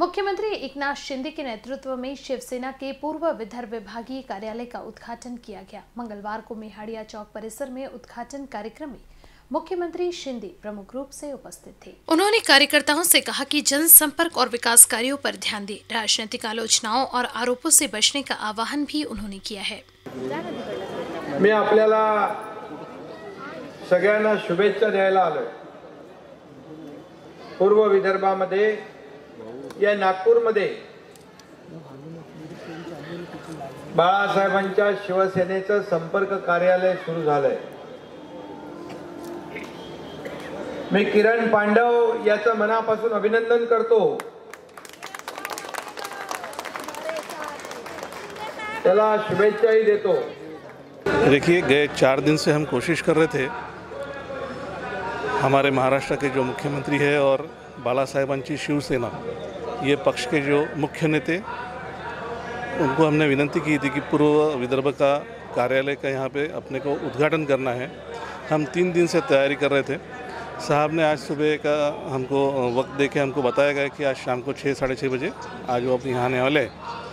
मुख्यमंत्री एकनाथ शिंदे के नेतृत्व में शिवसेना के पूर्व विदर्भ विभागीय कार्यालय का उद्घाटन किया गया। मंगलवार को मेहाड़िया चौक परिसर में उद्घाटन कार्यक्रम में मुख्यमंत्री शिंदे प्रमुख रूप से उपस्थित थे। उन्होंने कार्यकर्ताओं से कहा कि जनसंपर्क और विकास कार्यों पर ध्यान दें। राजनीतिक आलोचनाओं और आरोपों से बचने का आह्वान भी उन्होंने किया है। मी आपल्याला सगळ्यांना शुभेच्छा द्यायला आलोय। पूर्व विदर्भामध्ये या नागपूरमध्ये बाळासाहेबांच्या शिवसेनेचं संपर्क कार्यालय सुरू झालंय। मी किरण पांडव याचं मनापासून अभिनंदन करतो। त्याला शुभेच्छाही देतो। देखिए, गए 4 दिन से हम कोशिश कर रहे थे, हमारे महाराष्ट्र के जो मुख्यमंत्री है और बाला साहेबांची शिवसेना ये पक्ष के जो मुख्य नेते, उनको हमने विनती की थी कि पूर्व विदर्भ का कार्यालय का यहाँ पे अपने को उद्घाटन करना है। हम 3 दिन से तैयारी कर रहे थे। साहब ने आज सुबह का हमको वक्त दे के हमको बताया गया कि आज शाम को 6 साढ़े 6 बजे आज वो अपने यहाँ आने वाले।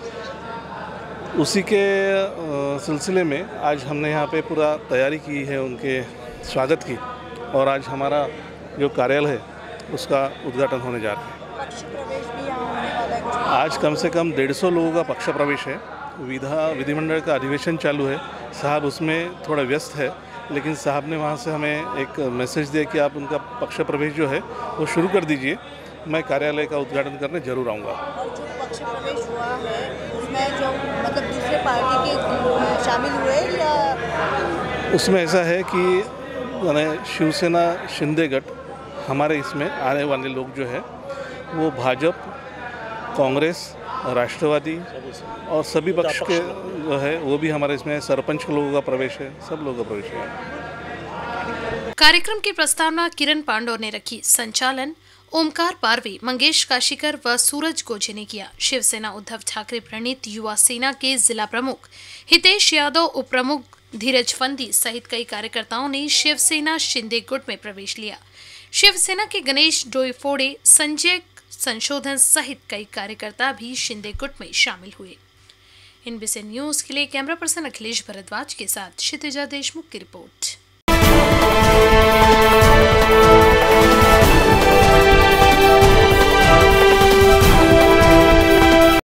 उसी के सिलसिले में आज हमने यहाँ पे पूरा तैयारी की है उनके स्वागत की, और आज हमारा जो कार्यालय है उसका उद्घाटन होने जा रहा है। पक्ष प्रवेश भी यहाँ होने वाला है। आज कम से कम 150 लोगों का पक्ष प्रवेश है। विधिमंडल का अधिवेशन चालू है। साहब उसमें थोड़ा व्यस्त है, लेकिन साहब ने वहाँ से हमें एक मैसेज दिया कि आप उनका पक्ष प्रवेश जो है वो शुरू कर दीजिए। मैं कार्यालय का उद्घाटन करने जरूर आऊँगा। और जो पक्ष प्रवेश हुआ है उसमें जो मतलब दूसरे पार्टी के शामिल हुए या उसमें ऐसा है कि शिवसेना शिंदे गट हमारे इसमें आने वाले लोग जो है वो भाजपा, कांग्रेस, राष्ट्रवादी और सभी पक्ष के जो है वो भी हमारे इसमें सरपंच के लोगों का प्रवेश है, सब लोगों का प्रवेश है। कार्यक्रम की प्रस्तावना किरण पांडव ने रखी। संचालन ओमकार पारवी, मंगेश काशीकर व सूरज गोजे ने किया। शिवसेना उद्धव ठाकरे प्रणीत युवा सेना के जिला प्रमुख हितेश यादव, उप प्रमुख धीरज फंदी सहित कई कार्यकर्ताओं ने शिवसेना शिंदे गुट में प्रवेश लिया। शिवसेना के गणेश डोईफोड़े, संजय संशोधन सहित कई कार्यकर्ता भी शिंदे गुट में शामिल हुए। NBC न्यूज के लिए कैमरा पर्सन अखिलेश भारद्वाज के साथ क्षितिजा देशमुख की रिपोर्ट।